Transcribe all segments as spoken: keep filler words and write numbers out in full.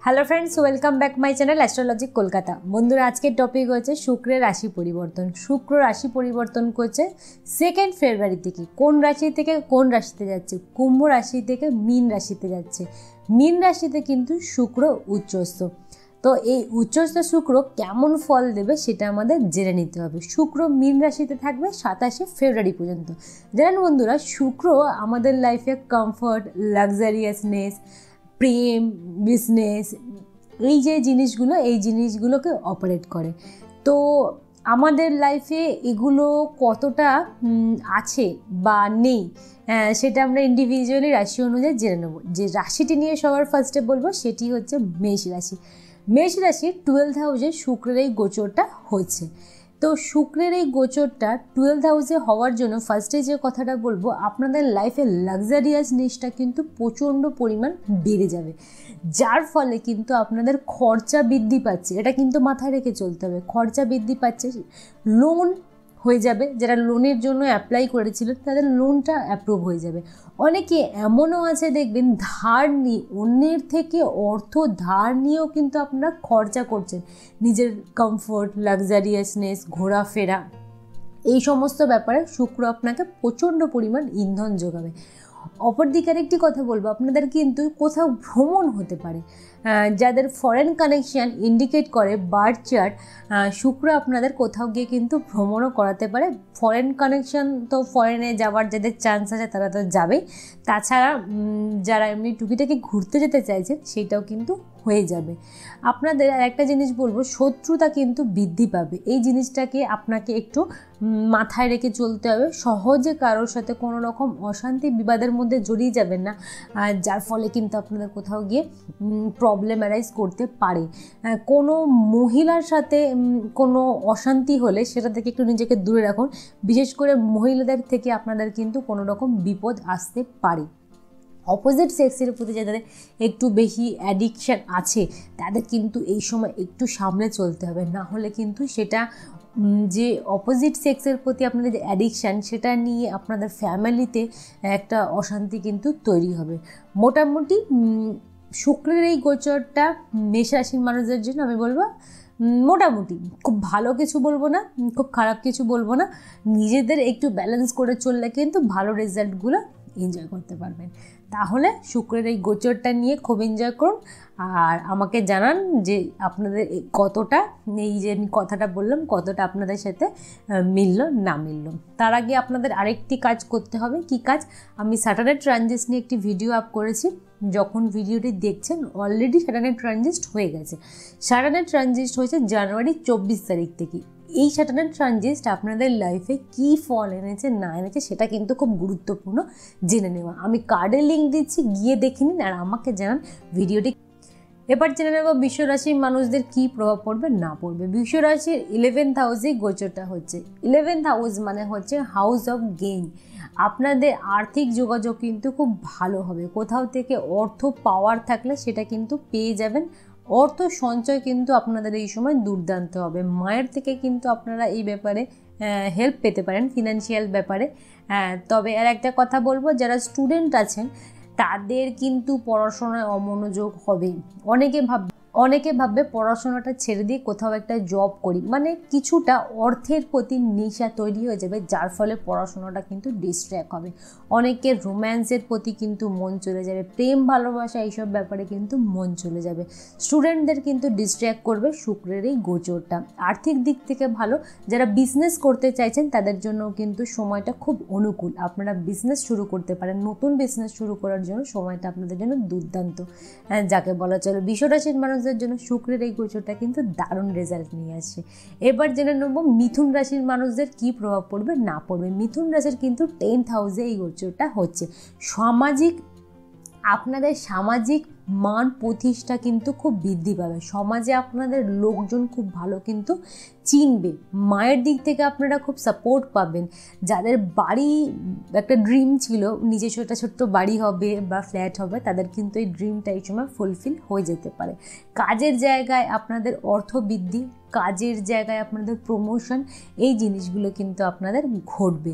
Hello friends, welcome back my channel astrology Kolkata. বন্ধুরা, আজকের topic হচ্ছে শুক্রের রাশি পরিবর্তন। শুক্র রাশি পরিবর্তন করছে সেকেন্ড ফেব্রুয়ারি থেকে। কোন রাশি থেকে কোন রাশিতে যাচ্ছে? কুম্ভ রাশি থেকে মীন রাশিতে যাচ্ছে। মীন রাশিতে কিন্তু শুক্র উচ্চস্থ। তো এই উচ্চস্থ শুক্র কেমন ফল দেবে সেটা আমাদের জেনে নিতে হবে। শুক্র মীন রাশিতে থাকবে সাতাশে ফেব্রুয়ারি পর্যন্ত। জানেন বন্ধুরা, শুক্র আমাদের লাইফে কমফর্ট, লাক্সারিয়াসনেস, প্রেম, বিজনেস, এই যে জিনিসগুলো এই জিনিসগুলোকে অপারেট করে। তো আমাদের লাইফে এগুলো কতটা আছে বা নেই সেটা আমরা ইন্ডিভিজুয়ালি রাশি অনুযায়ী জেনে নেব। যে রাশিটি নিয়ে সবার ফার্স্টে বলবো সেটি হচ্ছে মেষ রাশি। মেষ রাশি টুয়েলভ হাউসে শুক্রের এই গোচরটা হচ্ছে। তো শুক্রের এই গোচরটা টুয়েলভ হাউসে হওয়ার জন্য ফার্স্টে যে কথাটা বলবো, আপনাদের লাইফে লাক্সারিয়াসনেসটা কিন্তু প্রচণ্ড পরিমাণ বেড়ে যাবে, যার ফলে কিন্তু আপনাদের খরচা বৃদ্ধি পাচ্ছে। এটা কিন্তু মাথায় রেখে চলতে হবে। খরচা বৃদ্ধি পাচ্ছে, লোন হয়ে যাবে। যারা লোনের জন্য অ্যাপ্লাই করেছিলেন তাদের লোনটা অ্যাপ্রুভ হয়ে যাবে। অনেকে এমনও আছে দেখবেন, ধার নিয়ে, অন্যের থেকে অর্থ ধার নিয়েও কিন্তু আপনারা খরচা করছেন নিজের কমফোর্ট, লাক্সারিয়াসনেস, ঘোরাফেরা, এই সমস্ত ব্যাপারে শুক্র আপনাকে প্রচণ্ড পরিমাণ ইন্ধন যোগাবে। অপরদিকে আরেকটি কথা বলবো, আপনাদের কিন্তু কোথাও ভ্রমণ হতে পারে। যাদের ফরেন কানেকশান ইন্ডিকেট করে বার্থ চার্ট, শুক্র আপনাদের কোথাও গিয়ে কিন্তু ভ্রমণও করাতে পারে। ফরেন কানেকশান তো ফরেনে যাওয়ার যাদের চান্স আছে তারা তো যাবেই, তাছাড়া যারা এমনি টুকিটাকি ঘুরতে যেতে চাইছেন সেটাও কিন্তু হয়ে যাবে। আপনাদের আর একটা জিনিস বলবো, শত্রুতা কিন্তু বৃদ্ধি পাবে। এই জিনিসটাকে আপনাকে একটু মাথায় রেখে চলতে হবে। সহজে কারোর সাথে কোনো রকম অশান্তি বিবাদের মধ্যে জড়িয়ে যাবেন না, যার ফলে কিন্তু আপনাদের কোথাও গিয়ে প্রবলেম অ্যারাইজ করতে পারে। কোনো মহিলার সাথে কোনো অশান্তি হলে সেটা থেকে একটু নিজেকে দূরে রাখুন। বিশেষ করে মহিলাদের থেকে আপনাদের কিন্তু কোনো রকম বিপদ আসতে পারে। অপোজিট সেক্সের প্রতি যাদের একটু বেশি অ্যাডিকশান আছে তাদের কিন্তু এই সময় একটু সামনে চলতে হবে, না হলে কিন্তু সেটা যে অপোজিট সেক্সের প্রতি আপনাদের যে অ্যাডিকশান সেটা নিয়ে আপনাদের ফ্যামিলিতে একটা অশান্তি কিন্তু তৈরি হবে। মোটামুটি শুক্রের এই গোচরটা মেষ রাশির মানুষদের জন্য আমি বলবো মোটামুটি খুব ভালো কিছু বলবো না, খুব খারাপ কিছু বলবো না। নিজেদের একটু ব্যালেন্স করে চললে কিন্তু ভালো রেজাল্টগুলো এনজয় করতে পারবেন। তাহলে শুক্রের এই গোচরটা নিয়ে খুব এনজয় করুন আর আমাকে জানান যে আপনাদের কতটা, এই যে আমি কথাটা বললাম, কতটা আপনাদের সাথে মিলল না মিলল। তার আগে আপনাদের আরেকটি কাজ করতে হবে। কি কাজ? আমি স্যাটারডে ট্রানজিট নিয়ে একটি ভিডিও আপ করেছি। যখন ভিডিওটি দেখছেন অলরেডি স্যাটারডে ট্রানজিট হয়ে গেছে। স্যাটারডে ট্রানজিট হয়েছে জানুয়ারি চব্বিশ তারিখ থেকে। এই স্যাটারডে ট্রানজিট আপনাদের লাইফে কী ফল এনেছে না এনেছে সেটা কিন্তু খুব গুরুত্বপূর্ণ জেনে নেওয়া। আমি কার্ডের লিঙ্ক দিচ্ছি, গিয়ে দেখে নিন আর আমাকে জানান ভিডিওটি। এবার জেনে নেব বিশ্বরাশির মানুষদের কী প্রভাব পড়বে না পড়বে। বিশ্বরাশির ইলেভেন্থ হাউসে গোচরটা হচ্ছে। ইলেভেন্থ হাউস মানে হচ্ছে হাউস অফ গেইন। আপনাদের আর্থিক যোগাযোগ কিন্তু খুব ভালো হবে। কোথাও থেকে অর্থ পাওয়ার থাকলে সেটা কিন্তু পেয়ে যাবেন। অর্থ সঞ্চয় কিন্তু আপনাদের এই সময় দুর্দান্ত হবে। মায়ের থেকে কিন্তু আপনারা এই ব্যাপারে হেল্প পেতে পারেন ফিনান্সিয়াল ব্যাপারে। তবে আর একটা কথা বলবো, যারা স্টুডেন্ট আছেন তাদের কিন্তু পড়াশোনায় অমনোযোগ হবে। অনেকে ভাব অনেকে ভাববে পড়াশোনাটা ছেড়ে দিয়ে কোথাও একটা জব করি, মানে কিছুটা অর্থের প্রতি নেশা তৈরি হয়ে যাবে, যার ফলে পড়াশোনাটা কিন্তু ডিস্ট্র্যাক্ট হবে। অনেকের রোম্যান্সের প্রতি কিন্তু মন চলে যাবে, প্রেম ভালোবাসা এইসব ব্যাপারে কিন্তু মন চলে যাবে। স্টুডেন্টদের কিন্তু ডিস্ট্র্যাক্ট করবে শুক্রের এই গোচরটা। আর্থিক দিক থেকে ভালো। যারা বিজনেস করতে চাইছেন তাদের জন্য কিন্তু সময়টা খুব অনুকূল। আপনারা বিজনেস শুরু করতে পারেন। নতুন বিজনেস শুরু করার জন্য সময়টা আপনাদের জন্য দুর্দান্ত, যাকে বলা চলে। বিশ্বরাশির মানুষ জন্য শুক্রের এই গোচরটা কিন্তু দারুণ রেজাল্ট নিয়ে আসছে। এবার জেনে নেব মিথুন রাশির মানুষদের কি প্রভাব পড়বে না পড়বে। মিথুন রাশির কিন্তু টেন্থ হাউসে এই গোচরটা হচ্ছে। সামাজিক আপনাদের সামাজিক মান প্রতিষ্ঠা কিন্তু খুব বৃদ্ধি পাবে। সমাজে আপনাদের লোকজন খুব ভালো কিন্তু চিনবে। মায়ের দিক থেকে আপনারা খুব সাপোর্ট পাবেন। যাদের বাড়ি একটা ড্রিম ছিল, নিজস্ব একটা ছোট্ট বাড়ি হবে বা ফ্ল্যাট হবে, তাদের কিন্তু এই ড্রিমটা এই সময় ফুলফিল হয়ে যেতে পারে। কাজের জায়গায় আপনাদের অর্থ বৃদ্ধি, কাজের জায়গায় আপনাদের প্রমোশন, এই জিনিসগুলো কিন্তু আপনাদের ঘটবে।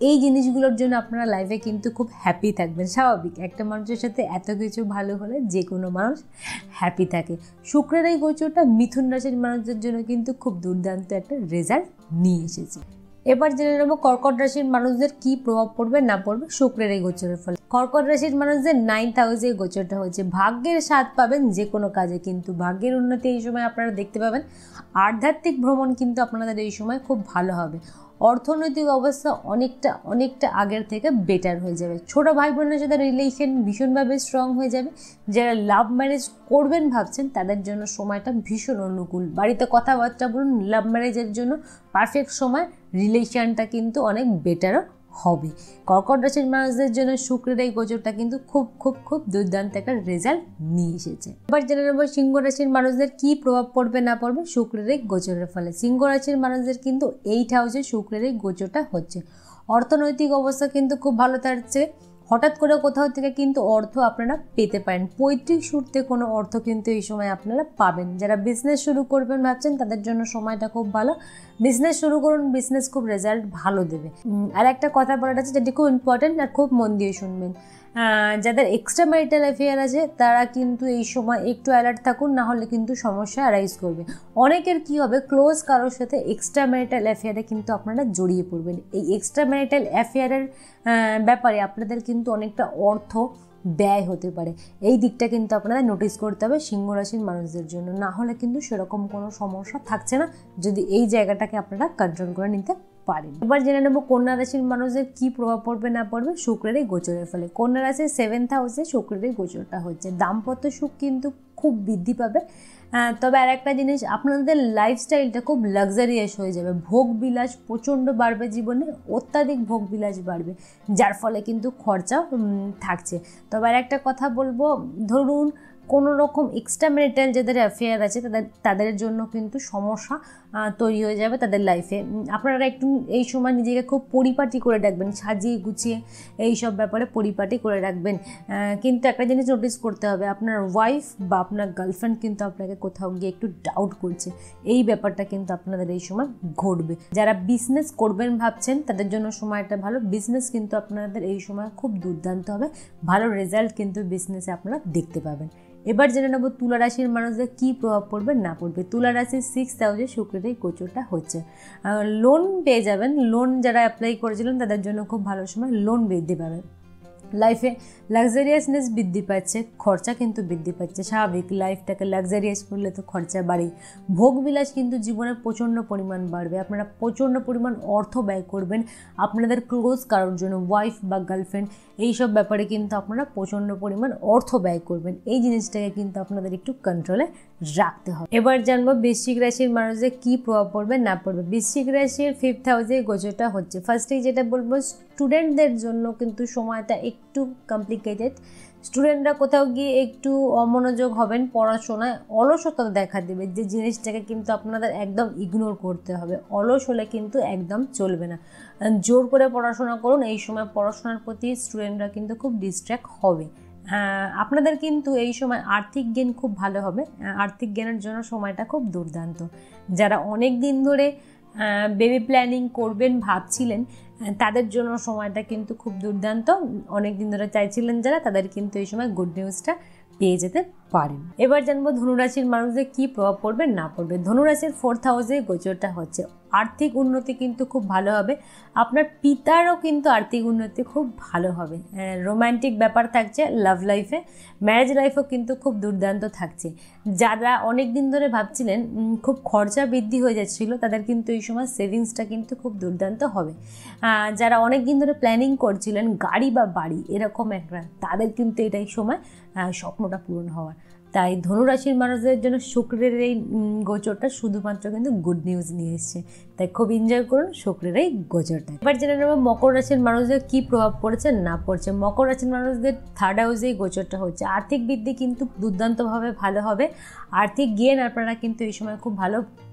এই জিনিসগুলোর জন্য আপনারা লাইফে কিন্তু খুব হ্যাপি থাকবেন। স্বাভাবিক, একটা মানুষের সাথে এত কিছু ভালো হলে যে কোনো মানুষ হ্যাপি থাকে। শুক্রের এই গোচরটা মিথুন রাশির মানুষদের জন্য কিন্তু খুব দুর্দান্ত একটা রেজাল্ট নিয়ে এসেছে। এবার জেনে নেব কর্কট রাশির মানুষদের কি প্রভাব পড়বে না পড়বে শুক্রের এই গোচরের ফলে। কর্কট রাশির মানুষদের নাইন্থ হাউসে এই গোচরটা হচ্ছে। ভাগ্যের স্বাদ পাবেন যে কোনো কাজে, কিন্তু ভাগ্যের উন্নতি এই সময় আপনারা দেখতে পাবেন। আধ্যাত্মিক ভ্রমণ কিন্তু আপনাদের এই সময় খুব ভালো হবে। অর্থনৈতিক অবস্থা অনেকটা অনেকটা আগের থেকে বেটার হয়ে যাবে। ছোটো ভাই বোনের সাথে রিলেশন ভীষণভাবে স্ট্রং হয়ে যাবে। যারা লাভ ম্যারেজ করবেন ভাবছেন তাদের জন্য সময়টা ভীষণ অনুকূল। বাড়িতে কথাবার্তা বলুন, লাভ ম্যারেজের জন্য পারফেক্ট সময়, রিলেশনটা কিন্তু অনেক বেটারও হবে। কর্কট রাশির মানুষদের জন্য শুক্রের এই গোচরটা কিন্তু খুব খুব খুব দুর্দান্ত একটা রেজাল্ট নিয়ে এসেছে। এবার জেনে নেব সিংহ রাশির মানুষদের কি প্রভাব পড়বে না পড়বে শুক্রের এই গোচরের ফলে। সিংহ রাশির মানুষদের কিন্তু এইট হাউসে শুক্রের এই গোচরটা হচ্ছে। অর্থনৈতিক অবস্থা কিন্তু খুব ভালো থাকছে। হঠাৎ করে কোথাও থেকে কিন্তু অর্থ আপনারা পেতে পারেন। পৈতৃক সূত্রে কোনো অর্থ কিন্তু এই সময় আপনারা পাবেন। যারা বিজনেস শুরু করবেন ভাবছেন তাদের জন্য সময়টা খুব ভালো। বিজনেস শুরু করুন, বিজনেস খুব রেজাল্ট ভালো দেবে। আর একটা কথা বলাটা আছে যেটি খুব ইম্পর্টেন্ট, আর খুব মন দিয়ে শুনবেন। যাদের এক্সট্রা ম্যারিটাল অ্যাফেয়ার আছে তারা কিন্তু এই সময় একটু অ্যালার্ট থাকুন, না হলে কিন্তু সমস্যা অ্যারাইজ করবে। অনেকের কি হবে, ক্লোজ কারোর সাথে এক্সট্রা ম্যারিটাল অ্যাফেয়ারে কিন্তু আপনারা জড়িয়ে পড়বেন। এই এক্সট্রা ম্যারিটাল অ্যাফেয়ারের ব্যাপারে আপনাদের কিন্তু অনেকটা অর্থ ব্যয় হতে পারে। এই দিকটা কিন্তু আপনাদের নোটিস করতে হবে সিংহ রাশির মানুষদের জন্য, না হলে কিন্তু সেরকম কোনো সমস্যা থাকছে না যদি এই জায়গাটাকে আপনারা কন্ট্রোল করে নিতে পারেন। এবার জেনে নেব কন্যা রাশির মানুষদের কি প্রভাব পড়বে না পড়বে শুক্রের এই গোচরের ফলে। কন্যা রাশির সেভেন্থ হাউসে শুক্রের এই গোচরটা হচ্ছে। দাম্পত্য সুখ কিন্তু খুব বৃদ্ধি পাবে। তবে আর একটা জিনিস, আপনাদের লাইফস্টাইলটা খুব লাক্সারিয়াস হয়ে যাবে। ভোগ বিলাস প্রচণ্ড বাড়বে, জীবনে অত্যাধিক ভোগ বিলাস বাড়বে, যার ফলে কিন্তু খরচা থাকছে। তবে আর একটা কথা বলবো, ধরুন কোনো রকম এক্সট্রা ম্যারিটাল যাদের অ্যাফেয়ার আছে তাদের তাদের জন্য কিন্তু সমস্যা তৈরি হয়ে যাবে তাদের লাইফে। আপনারা একটু এই সময় নিজেকে খুব পরিপাটি করে রাখবেন, সাজিয়ে গুছিয়ে এই সব ব্যাপারে পরিপাটি করে রাখবেন। কিন্তু একটা জিনিস নোটিস করতে হবে, আপনার ওয়াইফ বা আপনার গার্লফ্রেন্ড কিন্তু আপনাকে কোথাও গিয়ে একটু ডাউট করছে। এই ব্যাপারটা কিন্তু আপনাদের এই সময় ঘটবে। যারা বিজনেস করবেন ভাবছেন তাদের জন্য সময়টা ভালো। বিজনেস কিন্তু আপনাদের এই সময় খুব দুর্দান্ত হবে, ভালো রেজাল্ট কিন্তু বিজনেসে আপনারা দেখতে পাবেন। এবার জেনে নেব তুলা রাশির মানুষদের কী প্রভাব পড়বে না পড়বে। তুলা রাশির সিক্স হাউসে শুক্রের এই গোচরটা হচ্ছে। লোন পেয়ে যাবেন। লোন যারা অ্যাপ্লাই করেছিলেন তাদের জন্য খুব ভালো সময়, লোন বৃদ্ধি পাবে। লাইফে লাক্সারিয়াসনেস বৃদ্ধি পাচ্ছে, খরচা কিন্তু বৃদ্ধি পাচ্ছে। স্বাভাবিক, লাইফটাকে লাক্সারিয়াস করলে তো খরচা বাড়েই। ভোগবিলাস কিন্তু জীবনে প্রচণ্ড পরিমাণ বাড়বে। আপনারা প্রচণ্ড পরিমাণ অর্থ ব্যয় করবেন আপনাদের ক্লোজ কারোর জন্য, ওয়াইফ বা গার্লফ্রেন্ড এইসব ব্যাপারে কিন্তু আপনারা প্রচণ্ড পরিমাণ অর্থ ব্যয় করবেন। এই জিনিসটাকে কিন্তু আপনাদের একটু কন্ট্রোলে রাখতে হবে। এবার জানবো বৃশ্চিক রাশির মানুষদের কী প্রভাব পড়বে না পড়বে। বৃশ্চিক রাশির ফিফথ হাউসে গোচরটা হচ্ছে। ফার্স্টেই যেটা বলবো, স্টুডেন্টদের জন্য কিন্তু সময়টা একটু কমপ্লিকেটেড। স্টুডেন্টরা কোথাও গিয়ে একটু অমনোযোগ হবেন পড়াশোনায়, অলসতা দেখা দেবে, যে জিনিসটাকে কিন্তু আপনাদের একদম ইগনোর করতে হবে। অলস হলে কিন্তু একদম চলবে না, জোর করে পড়াশোনা করুন। এই সময় পড়াশোনার প্রতি স্টুডেন্টরা কিন্তু খুব ডিস্ট্র্যাক্ট হবে। আপনাদের কিন্তু এই সময় আর্থিক জ্ঞান খুব ভালো হবে। আর্থিক জ্ঞানের জন্য সময়টা খুব দুর্দান্ত। যারা অনেক দিন ধরে বেবি প্ল্যানিং করবেন ভাবছিলেন তাদের জন্য সময়টা কিন্তু খুব দুর্দান্ত। অনেক দিন ধরে চাইছিলেন যারা, তাদের কিন্তু এই সময় গুড নিউজটা পেয়ে যেতে পারেন। এবার জানবো ধনুরাশির মানুষদের কী প্রভাব পড়বে না পড়বে। ধনুরাশির ফোর্থ হাউসে গোচরটা হচ্ছে। আর্থিক উন্নতি কিন্তু খুব ভালো হবে। আপনার পিতারও কিন্তু আর্থিক উন্নতি খুব ভালো হবে। রোম্যান্টিক ব্যাপার থাকছে লাভ লাইফে, ম্যারেজ লাইফও কিন্তু খুব দুর্দান্ত থাকছে। যারা অনেক দিন ধরে ভাবছিলেন খুব খরচা বৃদ্ধি হয়ে যাচ্ছিলো, তাদের কিন্তু এই সময় সেভিংসটা কিন্তু খুব দুর্দান্ত হবে। যারা অনেক দিন ধরে প্ল্যানিং করছিলেন গাড়ি বা বাড়ি এরকম একটা, তাদের কিন্তু এটাই সময় স্বপ্নটা পূরণ হওয়ার। তাই ধনুরাশির মানুষদের জন্য শুক্রের এই গোচরটা শুধুমাত্র কিন্তু গুড নিউজ নিয়ে এসছে। তাই খুব এনজয় করুন শুক্রের এই গোচরটা। এবার জেনে নেব মকর রাশির মানুষদের কী প্রভাব পড়েছে না পড়ছে। মকর রাশির মানুষদের থার্ড হাউসে এই গোচরটা হচ্ছে। আর্থিক বৃদ্ধি কিন্তু দুর্দান্তভাবে ভালো হবে। আর্থিক জ্ঞান আপনারা কিন্তু এই সময় খুব ভালো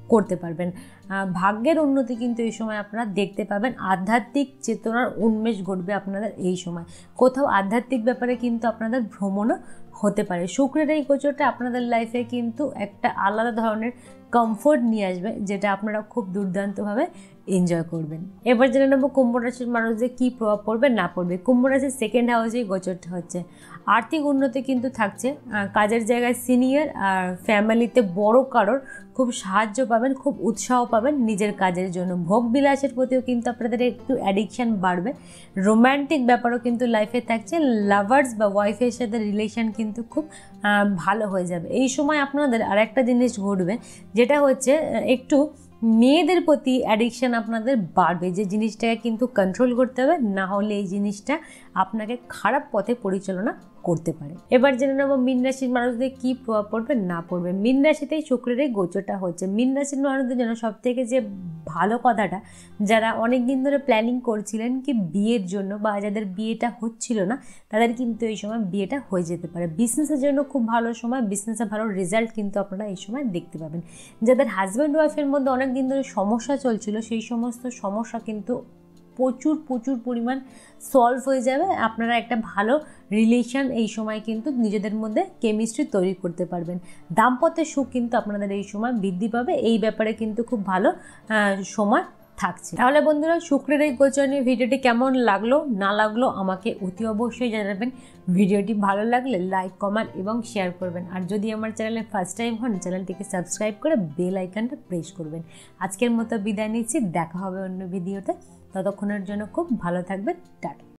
করতে পারবেন। ভাগ্যের উন্নতি কিন্তু এই সময় আপনারা দেখতে পাবেন। আধ্যাত্মিক চেতনার উন্মেষ ঘটবে আপনাদের এই সময়। কোথাও আধ্যাত্মিক ব্যাপারে কিন্তু আপনাদের ভ্রমণও হতে পারে। শুক্রের এই গোচরটা আপনাদের লাইফে কিন্তু একটা আলাদা ধরনের কমফোর্ট নিয়ে আসবে, যেটা আপনারা খুব দুর্দান্তভাবে এনজয় করবেন। এবার জেনে নেব কুম্ভ রাশির মানুষদের কী প্রভাব পড়বে না পড়বে। কুম্ভ রাশির সেকেন্ড হাউসেই গোচরটা হচ্ছে। আর্থিক উন্নতি কিন্তু থাকছে, কাজের জায়গায় সিনিয়র আর ফ্যামিলিতে বড় কারোর খুব সাহায্য পাবেন, খুব উৎসাহ পাবেন নিজের কাজের জন্য। ভোগ বিলাসের প্রতিও কিন্তু আপনাদের একটু অ্যাডিকশান বাড়বে। রোম্যান্টিক ব্যাপারও কিন্তু লাইফে থাকছে। লাভার্স বা ওয়াইফের সাথে রিলেশন কিন্তু খুব ভালো হয়ে যাবে এই সময়। আপনাদের আর একটা জিনিস ঘটবে, যেটা হচ্ছে একটু মেয়েদের প্রতি অ্যাডিকশান আপনাদের বাড়বে, যে জিনিসটাকে কিন্তু কন্ট্রোল করতে হবে, না হলে এই জিনিসটা আপনাকে খারাপ পথে পরিচালনা করতে পারে। এবার জেনে নেব মীন রাশির মানুষদের কী প্রভাব পড়বে না পড়বে। মীন রাশিতেই শুক্রের এই গোচরটা হচ্ছে। মীন রাশির মানুষদের জন্য সবথেকে যে ভালো কথাটা, যারা অনেক দিন ধরে প্ল্যানিং করছিলেন কি বিয়ের জন্য, বা যাদের বিয়েটা হচ্ছিল না, তাদের কিন্তু এই সময় বিয়েটা হয়ে যেতে পারে। বিজনেসের জন্য খুব ভালো সময়, বিজনেসে ভালো রেজাল্ট কিন্তু আপনারা এই সময় দেখতে পাবেন। যাদের হাজব্যান্ড ওয়াইফের মধ্যে অনেক দিন ধরে সমস্যা চলছিল, সেই সমস্ত সমস্যা কিন্তু প্রচুর প্রচুর পরিমাণ সলভ হয়ে যাবে। আপনারা একটা ভালো রিলেশন এই সময় কিন্তু নিজেদের মধ্যে কেমিস্ট্রি তৈরি করতে পারবেন। দাম্পত্য সুখ কিন্তু আপনাদের এই সময় বৃদ্ধি পাবে। এই ব্যাপারে কিন্তু খুব ভালো সময় থাকছে। তাহলে বন্ধুরা, শুক্রের এই গোচর নিয়ে ভিডিওটি কেমন লাগলো না লাগলো আমাকে অতি অবশ্যই জানাবেন। ভিডিওটি ভালো লাগলে লাইক, কমেন্ট এবং শেয়ার করবেন। আর যদি আমার চ্যানেলে ফার্স্ট টাইম হন, চ্যানেলটিকে সাবস্ক্রাইব করে বেল আইকনটা প্রেস করবেন। আজকের মতো বিদায় নিচ্ছি, দেখা হবে অন্য ভিডিওতে। ততক্ষণের জন্য খুব ভালো থাকবেন। টাটা।